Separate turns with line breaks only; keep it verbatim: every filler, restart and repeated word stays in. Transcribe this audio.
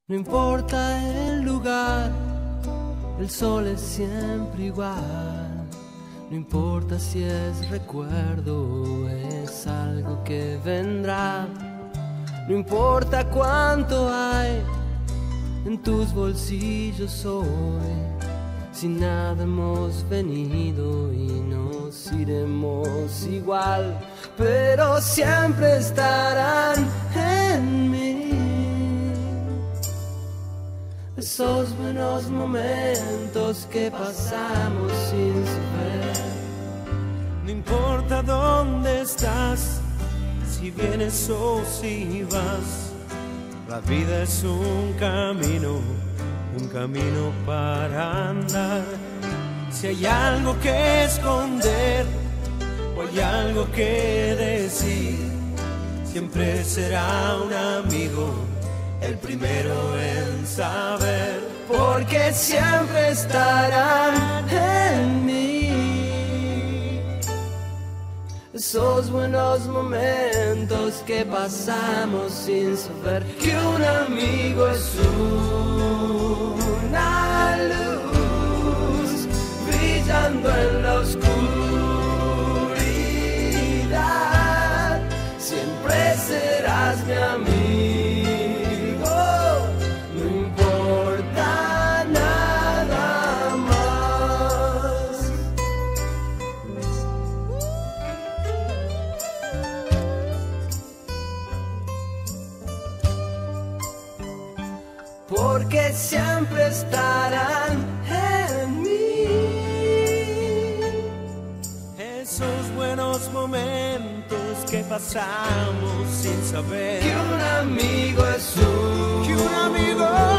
No importa el lugar, el sol es siempre igual. No importa si es recuerdo o es algo que vendrá. No importa cuánto hay en tus bolsillos hoy. Si nada hemos venido y nos iremos igual, pero siempre estarán en mí esos buenos momentos que pasamos sin saber.
No importa dónde estás, si vienes o si vas, la vida es un camino, un camino para andar. Si hay algo que esconder o hay algo que decir, siempre será un amigo el primero en saber,
porque siempre estarán en mí esos buenos momentos que pasamos sin saber que un amigo es una luz brillando en la oscuridad. Siempre serás mi amigo. Porque siempre estarán en mí
esos buenos momentos que pasamos sin saber
que un amigo es un,
que un amigo